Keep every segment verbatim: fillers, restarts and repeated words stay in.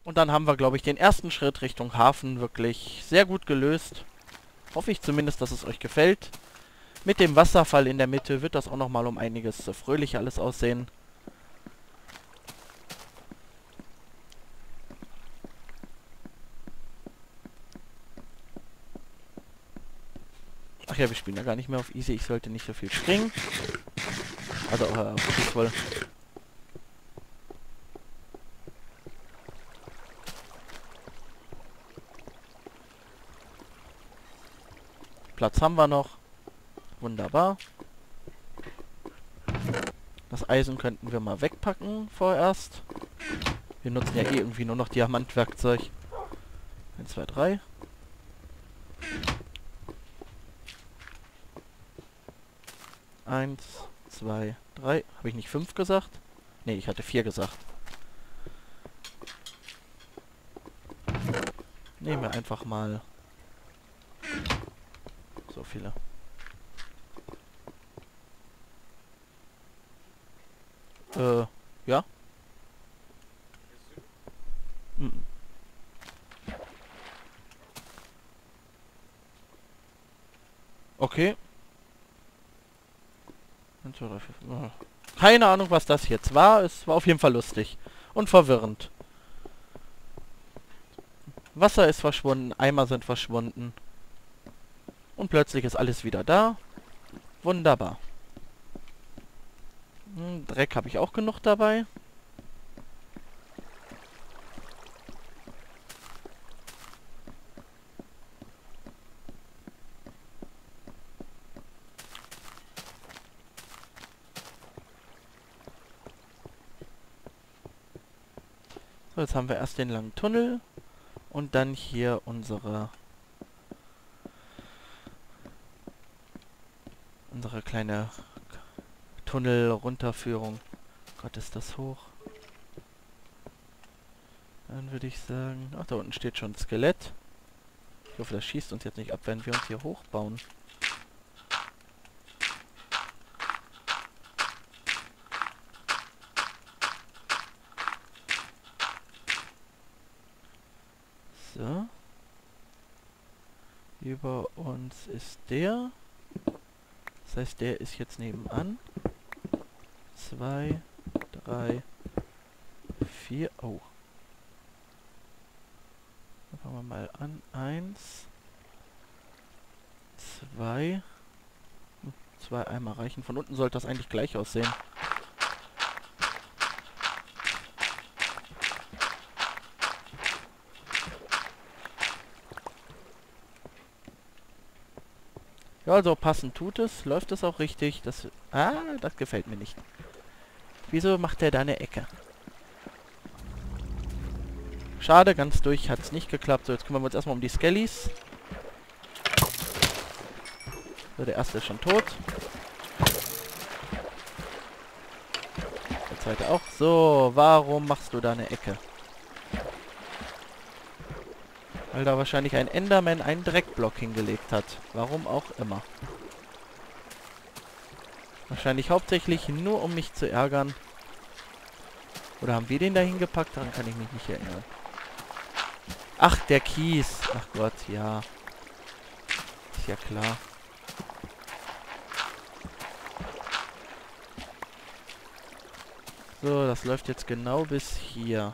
Und dann haben wir, glaube ich, den ersten Schritt Richtung Hafen wirklich sehr gut gelöst. Hoffe ich zumindest, dass es euch gefällt. Mit dem Wasserfall in der Mitte wird das auch nochmal um einiges äh, fröhlicher alles aussehen. Ach ja, wir spielen ja gar nicht mehr auf Easy. Ich sollte nicht so viel springen. Also äh, auf Peaceful. Platz haben wir noch. Wunderbar. Das Eisen könnten wir mal wegpacken vorerst. Wir nutzen ja eh irgendwie nur noch Diamantwerkzeug. eins, zwei, drei. eins, zwei, drei. Habe ich nicht fünf gesagt? Ne, ich hatte vier gesagt. Nehmen wir einfach mal so viele. Äh, ja? Mhm. Okay. Keine Ahnung, was das jetzt war. Es war auf jeden Fall lustig. Und verwirrend. Wasser ist verschwunden, Eimer sind verschwunden. Und plötzlich ist alles wieder da. Wunderbar. Hm, Dreck habe ich auch genug dabei. So, jetzt haben wir erst den langen Tunnel. Und dann hier unsere... Unsere kleine Tunnel-Runterführung. Gott, ist das hoch. Dann würde ich sagen... Ach, da unten steht schon ein Skelett. Ich hoffe, das schießt uns jetzt nicht ab, wenn wir uns hier hochbauen. So. Über uns ist der. Das heißt, der ist jetzt nebenan. Zwei, drei, vier. Oh. Dann fangen wir mal an. Eins. Zwei. Hm, zwei Eimer reichen. Von unten sollte das eigentlich gleich aussehen. Ja, also passend tut es. Läuft es auch richtig. Das, ah, das gefällt mir nicht. Wieso macht der da eine Ecke? Schade, ganz durch hat es nicht geklappt. So, jetzt kümmern wir uns erstmal um die Skellies. So, der erste ist schon tot. Der zweite auch. So, warum machst du da eine Ecke? Weil da wahrscheinlich ein Enderman einen Dreckblock hingelegt hat. Warum auch immer. Wahrscheinlich hauptsächlich nur, um mich zu ärgern. Oder haben wir den da hingepackt? Daran kann ich mich nicht erinnern. Ach, der Kies. Ach Gott, ja. Ist ja klar. So, das läuft jetzt genau bis hier.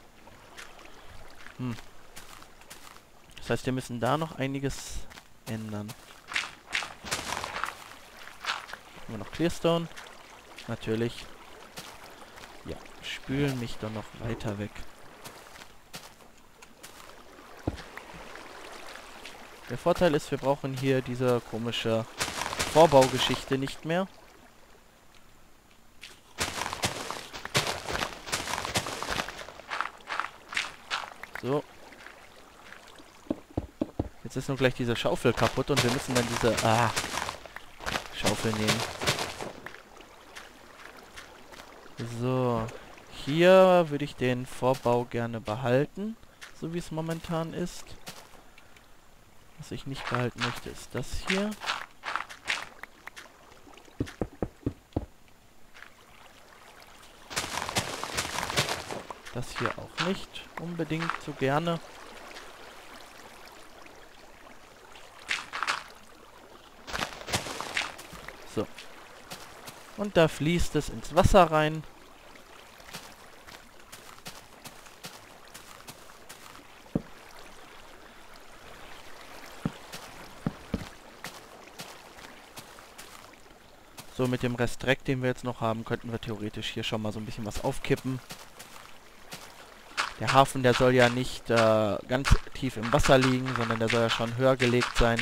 Hm. Das heißt, wir müssen da noch einiges ändern. Haben wir noch Clearstone? Natürlich. Ja, spülen mich dann noch weiter weg. Der Vorteil ist, wir brauchen hier diese komische Vorbaugeschichte nicht mehr. So. Jetzt ist nur gleich diese Schaufel kaputt und wir müssen dann diese... Ah, Schaufel nehmen. So. Hier würde ich den Vorbau gerne behalten, so wie es momentan ist. Was ich nicht behalten möchte, ist das hier. Das hier auch nicht unbedingt so gerne. So. Und da fließt es ins Wasser rein. So, mit dem Rest Dreck, den wir jetzt noch haben, könnten wir theoretisch hier schon mal so ein bisschen was aufkippen. Der Hafen, der soll ja nicht äh, ganz tief im Wasser liegen, sondern der soll ja schon höher gelegt sein.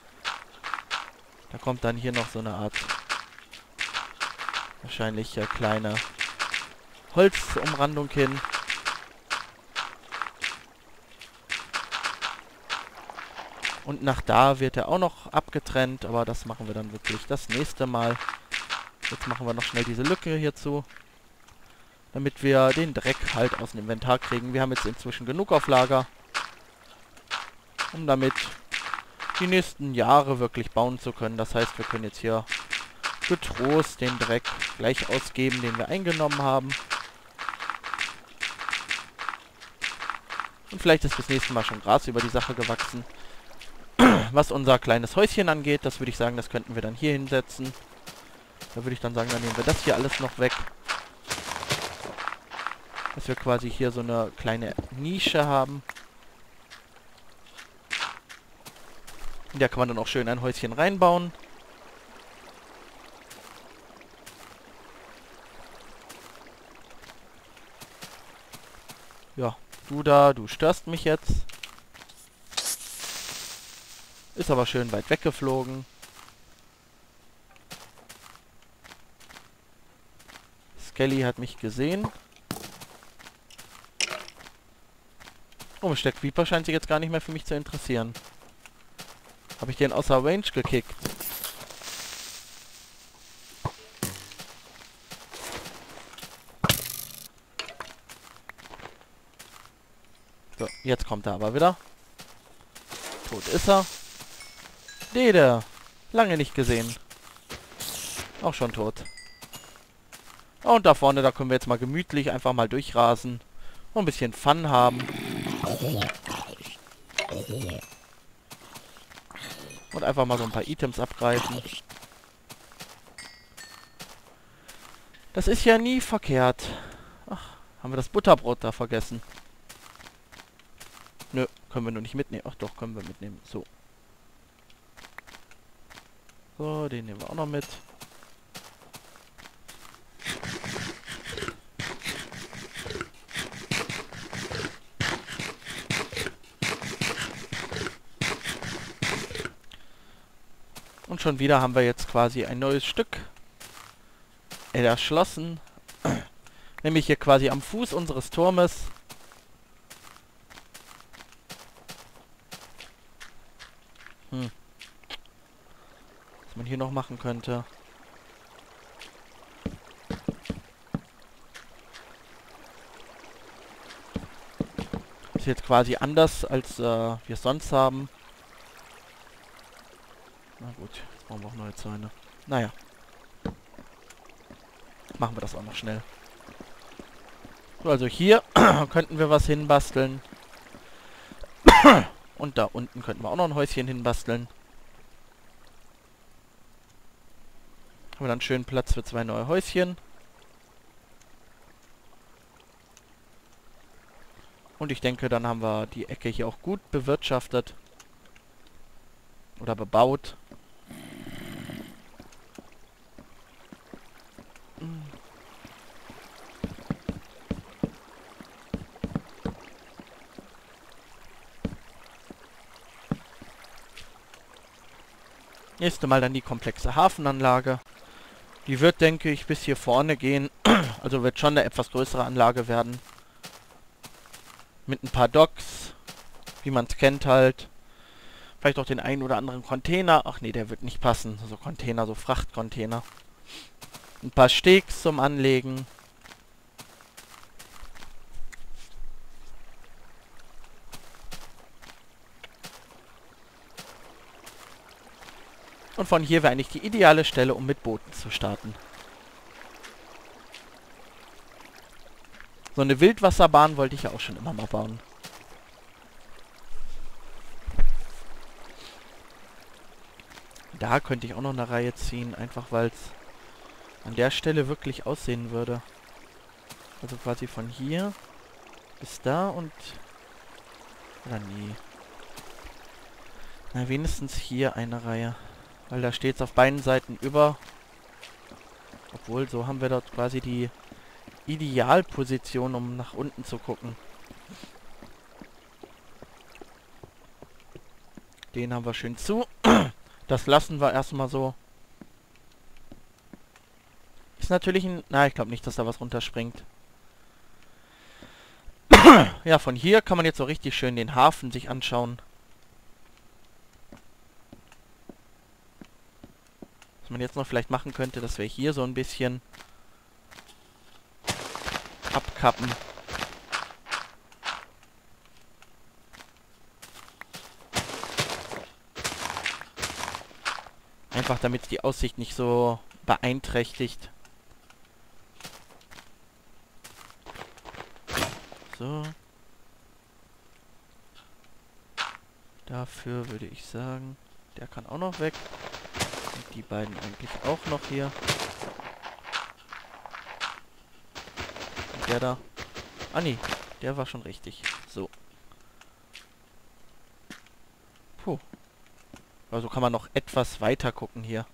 Da kommt dann hier noch so eine Art, wahrscheinlich äh, kleine Holzumrandung hin. Und nach da wird er auch noch abgetrennt, aber das machen wir dann wirklich das nächste Mal. Jetzt machen wir noch schnell diese Lücke hierzu, damit wir den Dreck halt aus dem Inventar kriegen. Wir haben jetzt inzwischen genug auf Lager, um damit die nächsten Jahre wirklich bauen zu können. Das heißt, wir können jetzt hier getrost den Dreck gleich ausgeben, den wir eingenommen haben. Und vielleicht ist bis nächstes Mal schon Gras über die Sache gewachsen. Was unser kleines Häuschen angeht, das würde ich sagen, das könnten wir dann hier hinsetzen. Da würde ich dann sagen, dann nehmen wir das hier alles noch weg. Dass wir quasi hier so eine kleine Nische haben. In der kann man dann auch schön ein Häuschen reinbauen. Ja, du da, du störst mich jetzt. Ist aber schön weit weggeflogen. Skelly hat mich gesehen. Oh, Mister Creeper scheint sich jetzt gar nicht mehr für mich zu interessieren. Habe ich den außer Range gekickt? So, jetzt kommt er aber wieder. Tot ist er. Dede. Lange nicht gesehen. Auch schon tot. Und da vorne, da können wir jetzt mal gemütlich einfach mal durchrasen. Und ein bisschen Fun haben. Und einfach mal so ein paar Items abgreifen. Das ist ja nie verkehrt. Ach, haben wir das Butterbrot da vergessen? Nö, können wir nur nicht mitnehmen. Ach doch, können wir mitnehmen. So. So, den nehmen wir auch noch mit. Und schon wieder haben wir jetzt quasi ein neues Stück erschlossen. Nämlich hier quasi am Fuß unseres Turmes. Hm. Was man hier noch machen könnte. Ist jetzt quasi anders, als äh, wir es sonst haben. Na gut, jetzt brauchen wir auch neue Zäune. Naja. Machen wir das auch noch schnell. So, also hier könnten wir was hinbasteln. Und da unten könnten wir auch noch ein Häuschen hinbasteln. Haben wir dann schön Platz für zwei neue Häuschen. Und ich denke, dann haben wir die Ecke hier auch gut bewirtschaftet. Oder bebaut. Nächste Mal dann die komplexe Hafenanlage. Die wird, denke ich, bis hier vorne gehen. Also wird schon eine etwas größere Anlage werden. Mit ein paar Docks. Wie man es kennt halt. Vielleicht auch den einen oder anderen Container. Ach nee, der wird nicht passen. So Container, so Frachtcontainer. Ein paar Stegs zum Anlegen. Und von hier wäre eigentlich die ideale Stelle, um mit Booten zu starten. So eine Wildwasserbahn wollte ich ja auch schon immer mal bauen. Da könnte ich auch noch eine Reihe ziehen, einfach weil es an der Stelle wirklich aussehen würde. Also quasi von hier bis da und... Oder nee. Na, wenigstens hier eine Reihe. Weil da steht es auf beiden Seiten über. Obwohl, so haben wir dort quasi die Idealposition, um nach unten zu gucken. Den haben wir schön zu. Das lassen wir erstmal so. Ist natürlich ein... Na, ich glaube nicht, dass da was runterspringt. Ja, von hier kann man jetzt so richtig schön den Hafen sich anschauen. Was man jetzt noch vielleicht machen könnte, dass wir hier so ein bisschen abkappen. Einfach damit die Aussicht nicht so beeinträchtigt. So. Dafür würde ich sagen, der kann auch noch weg. Und die beiden eigentlich auch noch hier. Und der da. Ah nee, der war schon richtig. So. Puh. Also kann man noch etwas weiter gucken hier.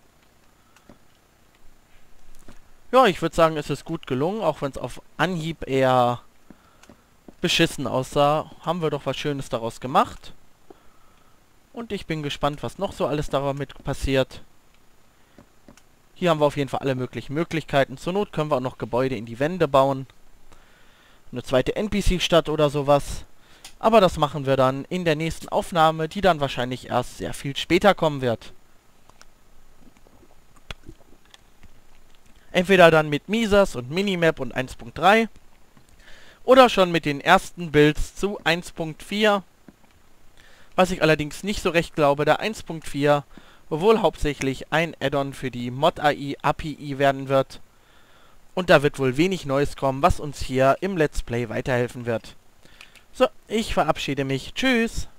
Ja, ich würde sagen, es ist gut gelungen, auch wenn es auf Anhieb eher beschissen aussah. Haben wir doch was Schönes daraus gemacht. Und ich bin gespannt, was noch so alles damit passiert. Hier haben wir auf jeden Fall alle möglichen Möglichkeiten. Zur Not können wir auch noch Gebäude in die Wände bauen. Eine zweite N P C-Stadt oder sowas. Aber das machen wir dann in der nächsten Aufnahme, die dann wahrscheinlich erst sehr viel später kommen wird. Entweder dann mit Misas und Minimap und eins Punkt drei oder schon mit den ersten Builds zu eins Punkt vier. Was ich allerdings nicht so recht glaube, da eins Punkt vier wohl hauptsächlich ein Add-on für die Mod-A I A P I werden wird. Und da wird wohl wenig Neues kommen, was uns hier im Let's Play weiterhelfen wird. So, ich verabschiede mich. Tschüss!